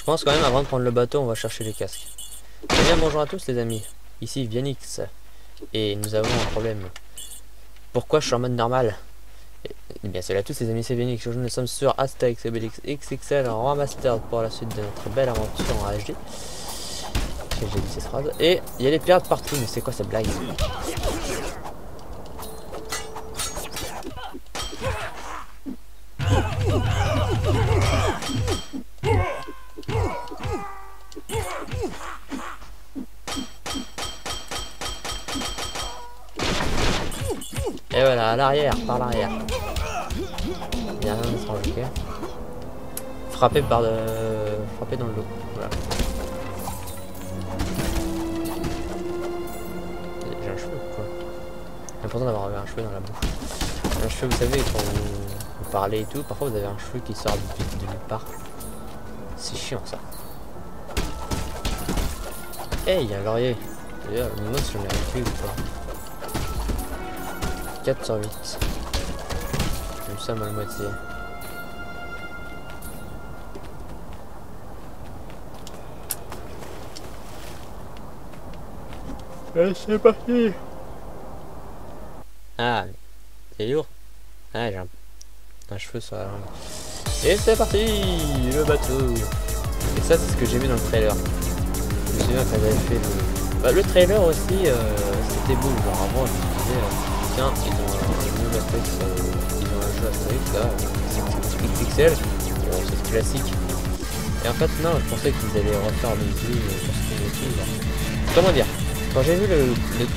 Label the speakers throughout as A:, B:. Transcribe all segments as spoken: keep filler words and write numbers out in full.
A: pense quand même avant de prendre le bateau, on va chercher les casques. Eh bien bonjour à tous les amis, ici Vianix et nous avons un problème. Pourquoi je suis en mode normal? Eh bien salut à tous les amis, c'est Vianix. Aujourd'hui nous sommes sur Astérix et Obélix X X L en remaster pour la suite de notre belle aventure en H D. J'ai dit cette phrase. Et il y a des pirates partout, mais c'est quoi cette blague? Et voilà, à l'arrière, par l'arrière. Il n'y a rien d'étrange, ok. Frapper par de... Frapper dans le dos. Voilà. J'ai un cheveu ou quoi? C'est important d'avoir un cheveu dans la bouche. Un cheveu, vous savez, quand vous, vous parlez et tout, parfois vous avez un cheveu qui sort de, de nulle part. C'est chiant ça. Hey, il y a un laurier. D'ailleurs, le moment si je l'ai récupéré ou pas. quatre sur huit. Nous sommes à la moitié. Allez, c'est parti. Ah, c'est lourd. Ah, j'ai un, un cheveu sur la langue. Et c'est parti, le bateau. Et ça, c'est ce que j'ai vu dans le trailer. Je me souviens quand j'avais fait le... Bah, le trailer aussi, euh, c'était beau. Genre avant, je me disais... Euh... Tiens, ils ont un nouvel Astérix, euh, ils ont un jeu Astérix là, c'est X X L, bon, c'est classique. Et en fait, non, je pensais qu'ils allaient refaire le jeu sur ce qu'ils ont fait. Comment dire? Quand j'ai vu le. le.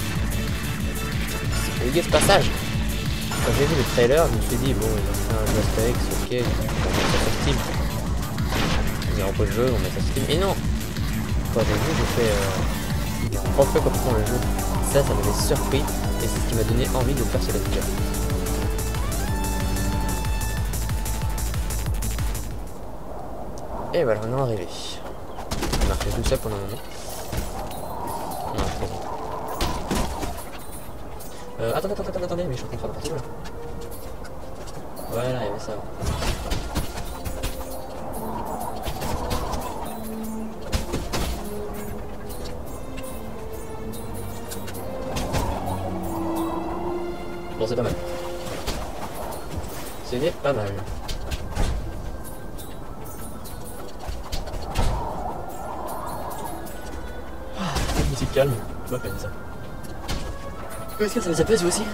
A: le guest passage, quand j'ai vu le trailer, je me suis dit, bon, ils ont fait un jeu Astérix, ok, on va mettre ça sur Steam. Ils ont pas le jeu, on met ça sur Steam. Et non! Quand j'ai vu, j'ai fait. Euh, ils ont refait complètement le jeu. Ça, ça m'avait surpris. Et c'est ce qui m'a donné envie de faire ce let's play. Et voilà, on est arrivé. On a marché tout ça pendant un moment. Non, c'est bon. Euh, attendez, attendez, attendez, attendez, mais je suis en train de faire la partie là. Voilà, il y avait ça. Bon, c'est pas mal. C'est pas mal. Ah, la musique calme, je m'appelle ça. Est-ce que ça vous apaise vous aussi?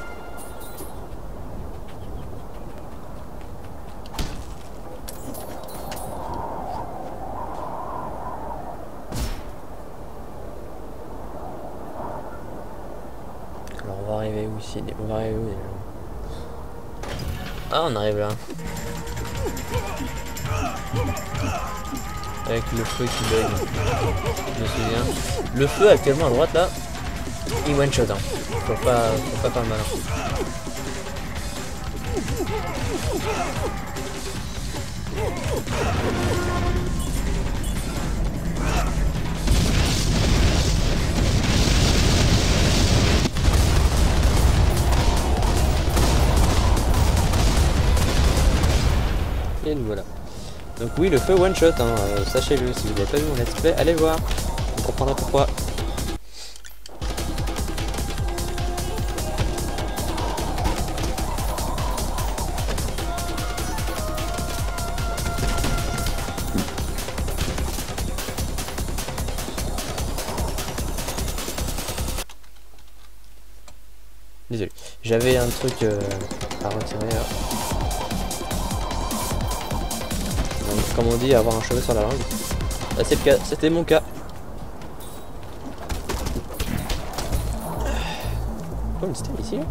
A: Alors on va arriver où ici? On va arriver où déjà? Ah, on arrive là. Avec le feu qui bug. Je me souviens. Le feu actuellement à droite là, il one shot. Hein. Faut pas, faut pas faire le malin. Et nous voilà. Donc oui, le feu one shot, hein, euh, sachez-le, si vous n'avez pas vu mon let's play, allez voir, vous comprendrez pourquoi. Désolé, j'avais un truc euh, à retirer là. Comme on dit, avoir un cheveu sur la langue. Là, c'est le cas, c'était mon cas. Oh, une stèle ici là.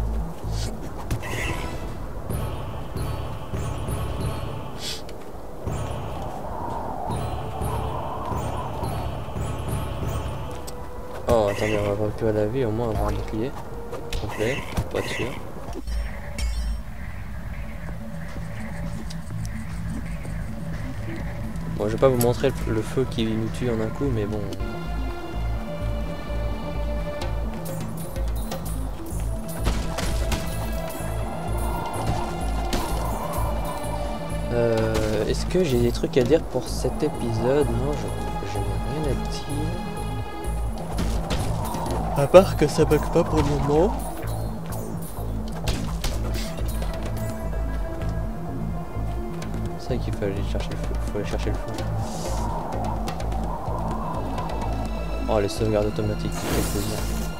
A: Oh, attendez, on va voir plus à la vie, au moins avoir un bouclier complet, pour être sûr. Bon, je vais pas vous montrer le, le feu qui nous tue en un coup, mais bon. Euh, est-ce que j'ai des trucs à dire pour cet épisode? Non, je, je n'ai rien à dire. À part que ça bug pas pour le moment. C'est vrai qu'il faut aller chercher le fou. Faut aller chercher le fou. Oh, les sauvegardes automatiques, ça fait plaisir.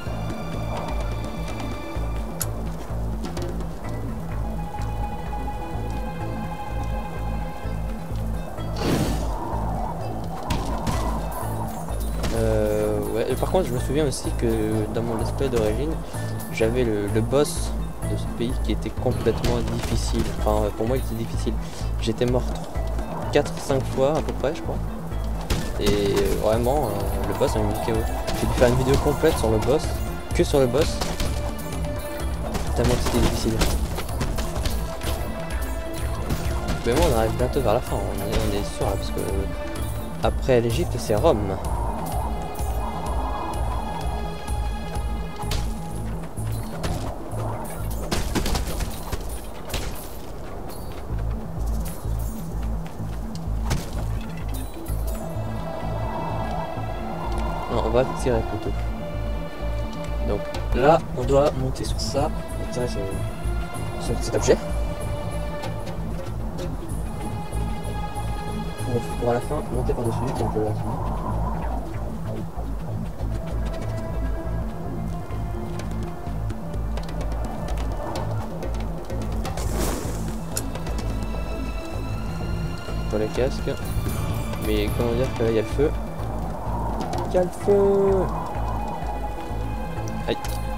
A: Euh, ouais. Et par contre, je me souviens aussi que dans mon let's play d'origine, j'avais le, le boss de ce pays qui était complètement difficile. Enfin, pour moi, il était difficile. J'étais mort quatre cinq fois à peu près, je crois. Et vraiment, euh, le boss a mis K O. J'ai dû faire une vidéo complète sur le boss, que sur le boss. Tellement que c'était difficile. Mais bon, on arrive bientôt vers la fin, on est, on est sûr là, parce que après l'Égypte, c'est Rome. Non, on va tirer plutôt. Donc là, on doit monter sur ça. On va tirer sur, sur cet objet. Pour, pour à la fin monter par-dessus, comme on peut voir. Pour les casques. Mais comment dire que là il y a le feu. Il y a le feu. Aïe.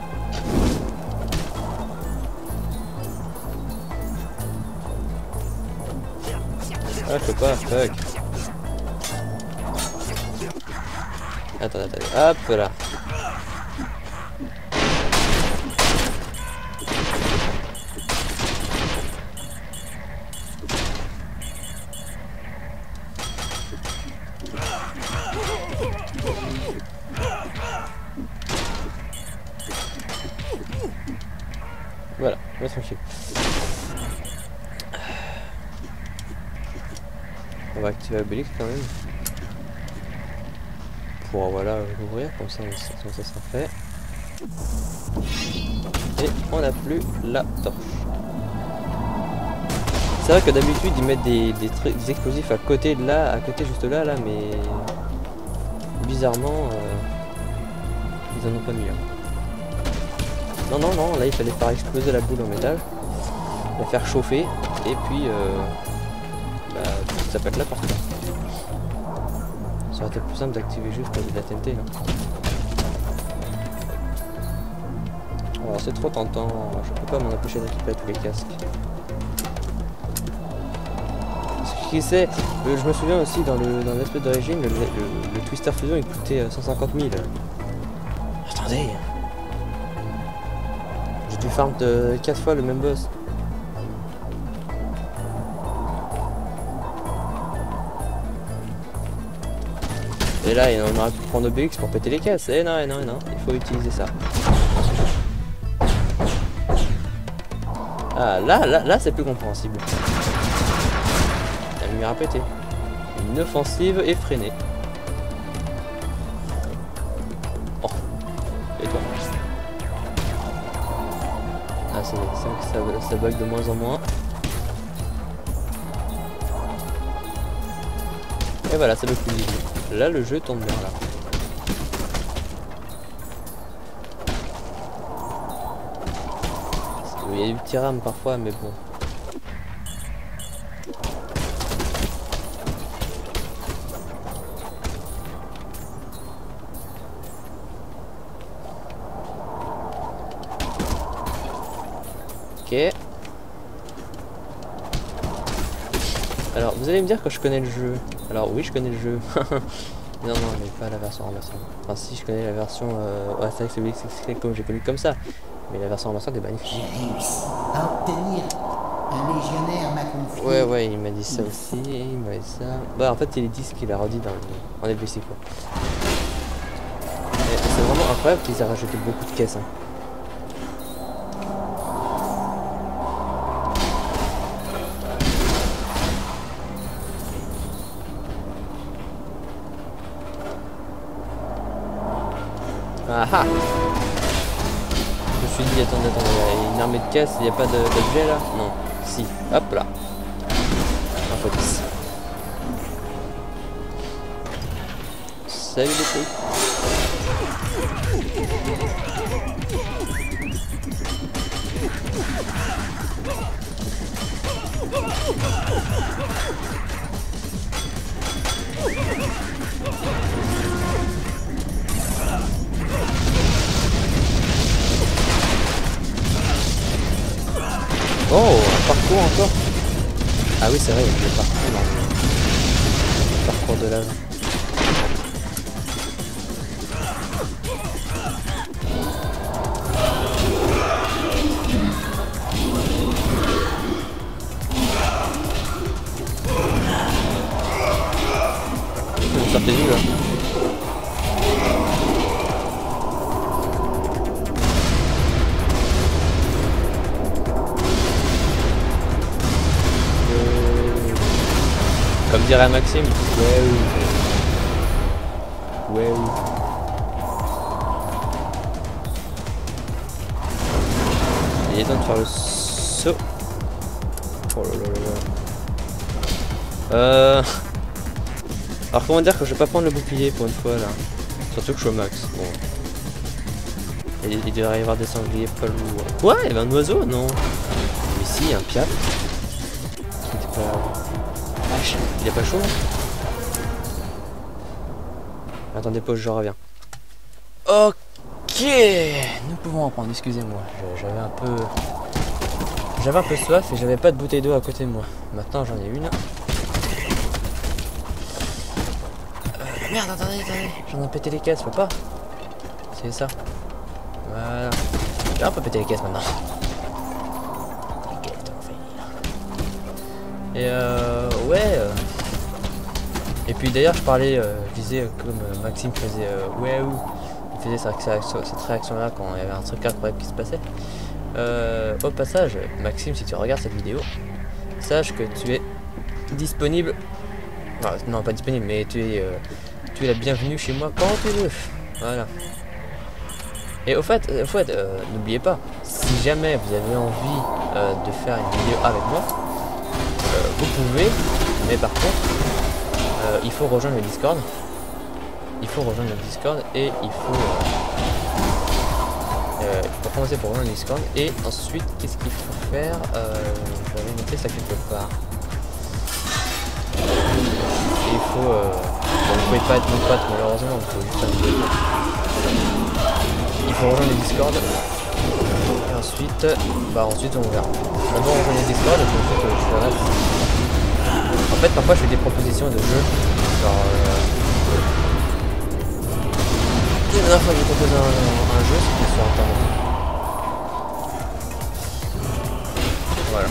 A: Ah, je peux pas, fuck. Attends, attendez, hop là. Voilà, on va tranquille. On va activer l'obélix quand même. Pour voilà l'ouvrir, comme ça, comme ça sera fait. Et on n'a plus la torche. C'est vrai que d'habitude ils mettent des, des, des explosifs à côté de là, à côté juste là, là, mais bizarrement euh, ils en ont pas mis. Hein. Non, non, non, là il fallait faire exploser la boule en métal, la faire chauffer, et puis euh, bah, ça peut être là partout. Ça aurait été plus simple d'activer juste la T N T là. Alors c'est trop tentant, je peux pas m'en empêcher de récupérer tous les casques. Ce qui c'est, euh, je me souviens aussi dans le dans l'aspect d'origine, le, le, le Twister Fusion il coûtait cent cinquante mille. Attendez, j'ai dû farm de quatre fois le même boss. Et là, on aurait pu prendre Obélix pour péter les caisses. Et non, et non, et non, il faut utiliser ça. Ah, là, là, là, c'est plus compréhensible. La lumière a pété. Une offensive effrénée. Oh. Et toi? Ah, c'est vrai que ça, ça bug de moins en moins. Et voilà, c'est le plus visible. Là, le jeu tourne bien, là. Il y a du petit rame parfois, mais bon. Ok. Alors, vous allez me dire que je connais le jeu. Alors oui, je connais le jeu. Non, non, mais pas la version remastered. Enfin, si, je connais la version euh, Astérix et Obélix comme j'ai connu comme ça. Mais la version remastered est magnifique.
B: J'ai réussi à obtenir. Un légionnaire m'a confié.
A: Ouais, ouais, il m'a dit ça aussi. Il m'a dit ça. Bah, en fait, il est dit ce qu'il a redit dans le... en N P C, quoi. C'est vraiment incroyable qu'ils aient rajouté beaucoup de caisses. Hein. Ah ah. Je me suis dit, attendez, attendez, il y a une armée de caisse, il n'y a pas d'objet là? Non. Si. Hop là. Un fois dix. Salut les trucs. Oh, un parcours encore. Ah oui, c'est vrai, il y a le parcours dans le parcours de lave. Vous sortez d'où là? Comme dirait Maxime, ouais ou ouais ou. Il est temps de faire le saut. Oh là là là là. Euh. Alors comment dire que je vais pas prendre le bouclier pour une fois là. Surtout que je suis au max. Bon. Il, il devrait y avoir des sangliers pas lourds. Quoi? Il y avait un oiseau? Non. Mais si, un piaf. Qui était pas. Vache, il est pas chaud? Attendez, pause, je reviens. Ok, nous pouvons reprendre, excusez-moi. J'avais un peu... J'avais un peu soif et j'avais pas de bouteille d'eau à côté de moi. Maintenant j'en ai une. Euh, merde, attendez, attendez. J'en ai pété les caisses, faut pas. C'est ça. Voilà. J'ai un peu pété les caisses maintenant. Et euh... Ouais... Euh... Et puis d'ailleurs je parlais, euh, je disais euh, comme euh, Maxime faisait euh, ouais ou il faisait cette réaction, cette réaction là quand il y avait un truc incroyable qui se passait. Euh, au passage, Maxime, si tu regardes cette vidéo, sache que tu es disponible. Enfin, non, pas disponible, mais tu es, euh, tu es la bienvenue chez moi quand tu veux. Voilà. Et au fait, au fait euh, n'oubliez pas, si jamais vous avez envie euh, de faire une vidéo avec moi, euh, vous pouvez, mais par contre, Euh, il faut rejoindre le Discord. Il faut rejoindre le Discord et il faut, euh, euh, il faut commencer pour rejoindre le Discord et ensuite qu'est-ce qu'il faut faire? euh, Je vais noter ça quelque part. Et il faut, euh, bon, vous pouvez pas être mon pote malheureusement, vous pouvez juste faire une vidéo. Il faut rejoindre le Discord et ensuite, bah ensuite on verra. D'abord on rejoint le Discord et puis ensuite euh, je ferai. En fait, parfois je fais des propositions de jeux. Genre. Euh... La dernière fois que j'ai proposé un, un jeu, c'était sur internet. Voilà.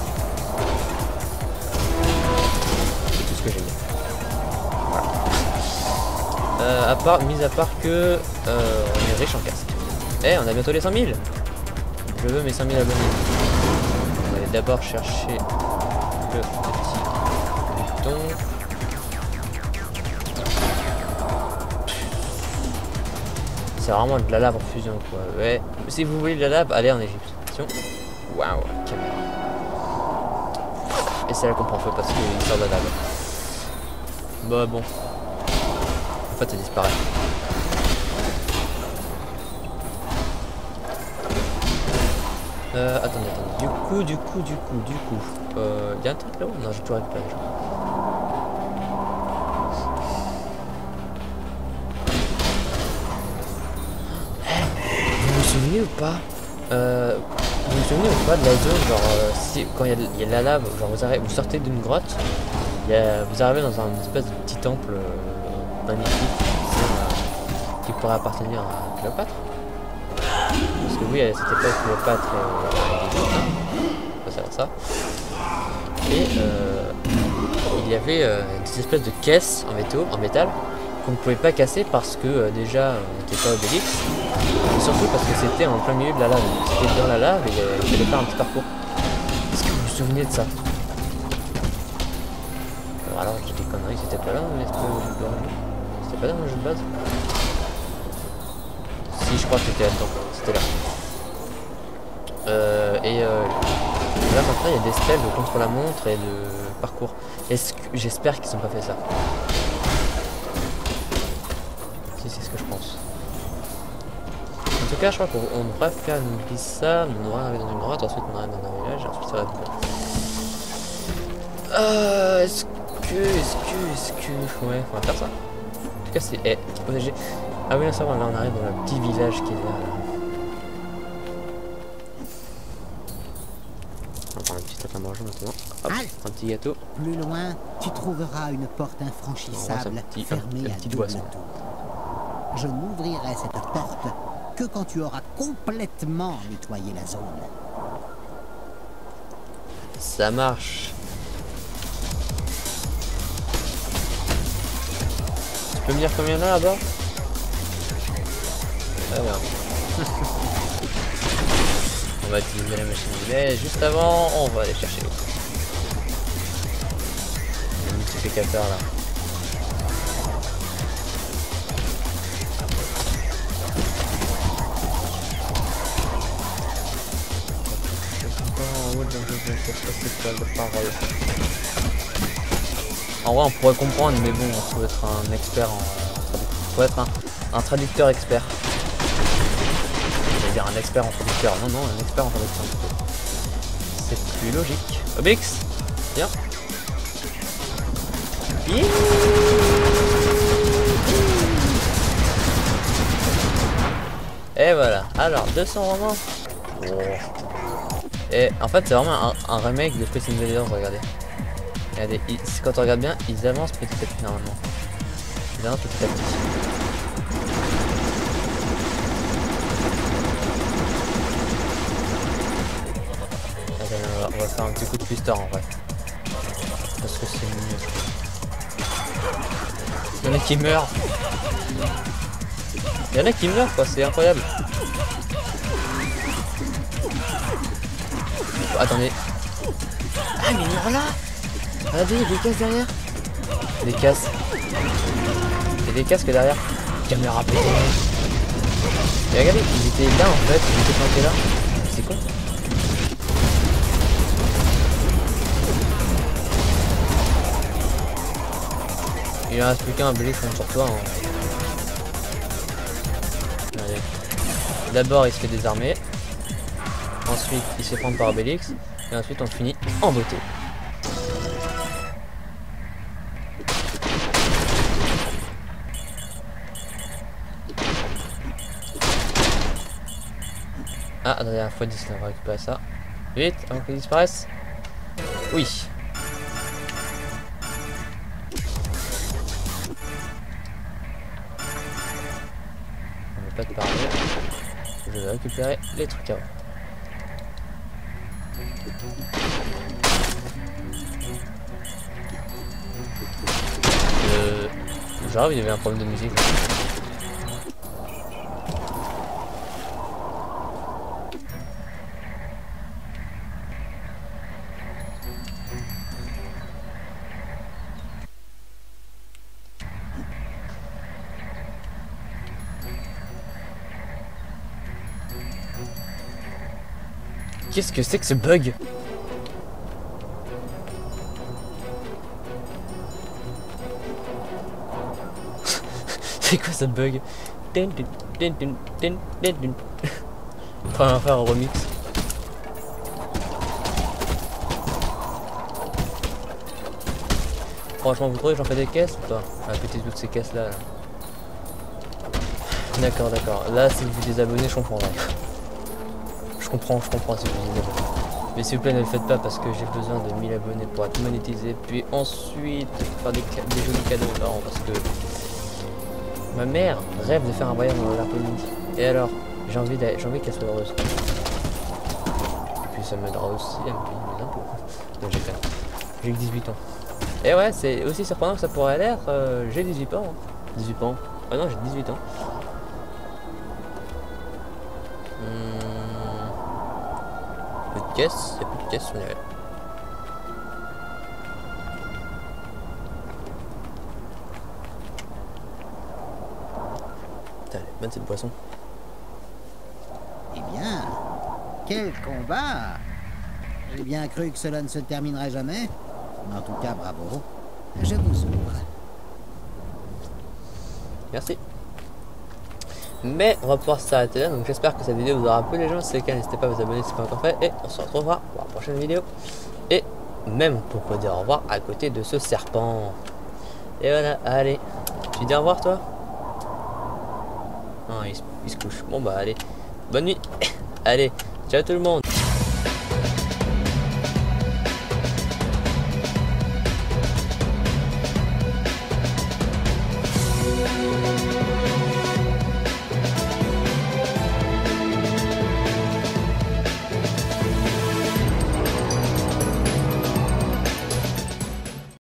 A: C'est tout ce que j'ai dit. Voilà. Euh, à part, mis à part que. Euh, on est riche en casque. Eh, on a bientôt les cent mille! Je veux mes cent mille abonnés. On va aller d'abord chercher le petit. C'est vraiment de la lave en fusion quoi. Ouais. Si vous voulez de la lave, allez en Égypte. Attention. Waouh, caméra. Et c'est là qu'on prend feu parce qu'il sort de la lave. Bah bon. En fait ça disparaît. Euh, attendez, attendez. Du coup, du coup, du coup, du coup. Euh, y'a un truc là-haut? Non, j'ai toujours récupéré. Vous vous souvenez ou pas euh, Vous vous souvenez ou pas de la zone, genre, euh, si, quand il y, y a de la lave, genre vous, arrivez, vous sortez d'une grotte, y a, vous arrivez dans un espèce de petit temple euh, magnifique euh, qui pourrait appartenir à Cléopâtre. Parce que oui, à cette époque, Cléopâtre est euh, ça, ça. Et euh, il y avait euh, des espèces de caisses en métaux, en métal, qu'on ne pouvait pas casser parce que euh, déjà on n'était pas Obélix, et surtout parce que c'était en plein milieu de la lave. C'était dans la lave et il fallait faire un petit parcours. Est-ce que vous vous souvenez de ça? Alors, alors je dis des conneries, c'était pas là dans le jeu de base? C'était pas dans le jeu de base? Si, je crois que c'était là-dedans. C'était là. Euh, et euh, là maintenant il y a des spells de contre-la-montre et de parcours. Est-ce que j'espère qu'ils n'ont pas fait ça. Si, c'est ce que je pense. En tout cas, je crois qu'on devrait faire une glissade, on devrait arriver dans une grotte, ensuite on arrive dans un village, et ensuite ça va être bon. Euh, est-ce que, est-ce que, est-ce que... Ouais, on va faire ça. En tout cas, c'est... Eh, j'ai... Ah oui, là, ça va, là on arrive dans le petit village qui est là. là. On va prendre un petit truc à manger maintenant. Hop, un petit gâteau.
B: Plus loin, tu trouveras une porte infranchissable
A: un petit,
B: fermée
A: un, un
B: à
A: petit
B: double
A: boisson.
B: tour. Je n'ouvrirai cette porte que quand tu auras complètement nettoyé la zone.
A: Ça marche. Tu peux me dire combien là là-bas? Alors. On va utiliser la machine mais juste avant, on va aller chercher l'eau. Il y a un multiplicateur là. En vrai on pourrait comprendre mais bon on peut être un expert en on pourrait être un, un traducteur expert. Je veux dire un expert en traducteur. Non non un expert en traducteur plutôt. C'est plus logique. Obélix, viens. Yeah. Et voilà. Alors deux cents romans. Oh. Et en fait c'est vraiment un, un remake de Space Invaders, regardez. Regardez, ils, quand on regarde bien, ils avancent petit à petit normalement. Ils avancent petit à petit. Attends, on, va, on va faire un petit coup de twister en vrai. Parce que c'est mieux. Il y en a qui meurent. Il y en a qui meurent quoi, c'est incroyable. Oh, attendez. Ah mais il meurt là. Regardez, il y a des casques derrière. Des casques. Il y a des casques derrière. Caméra pétée. Et regardez, ils étaient là en fait, ils étaient plantés là. C'est con. Il en reste plus qu'un, un Bélix sur toi. Hein. D'abord il se fait désarmer. Ensuite il se fait prendre par Obélix. Et ensuite on finit en beauté. Ah, attendez, la fois dix là, on va récupérer ça. Vite, avant qu'il disparaisse. Oui. On va pas te parler. Je vais récupérer les trucs avant. Euh... Genre, il y avait un problème de musique. Là. Qu'est-ce que c'est que ce bug? C'est quoi ce bug? On va faire un remix. Franchement, vous trouvez que j'en fais des caisses ou pas? Ah, péter toutes ces caisses là. là. D'accord, d'accord. Là, si vous vous désabonnez, je comprends. Là. Je comprends, je comprends si vous vous désabonnez. Mais s'il vous plaît, ne le faites pas parce que j'ai besoin de mille abonnés pour être monétisé. Puis ensuite, faire des, des jolis cadeaux aux parents parce que ma mère rêve de faire un voyage dans Laponie. Et alors, j'ai envie qu'elle soit heureuse. Et puis ça m'aidera aussi à me payer mes impôts. Donc j'ai fait. J'ai que dix-huit ans. Et ouais, c'est aussi surprenant que ça pourrait l'être. Euh, j'ai dix-huit ans. Hein. dix-huit ans. Ah non, j'ai dix-huit ans. Hum... Peu de caisse, il n'y a plus de caisse, on y va. Putain, elle est bonne cette boisson.
B: Quel combat! J'ai bien cru que cela ne se terminerait jamais. En tout cas, bravo. Je vous ouvre.
A: Merci. Mais on va pouvoir s'arrêter là. Donc j'espère que cette vidéo vous aura plu les gens. Si c'est le cas, n'hésitez pas à vous abonner si ce n'est pas encore fait. Et on se retrouvera pour la prochaine vidéo. Et même pour vous dire au revoir à côté de ce serpent. Et voilà, allez. Tu dis au revoir toi? Non, il se, il se couche. Bon bah allez. Bonne nuit. Allez, ciao tout le monde.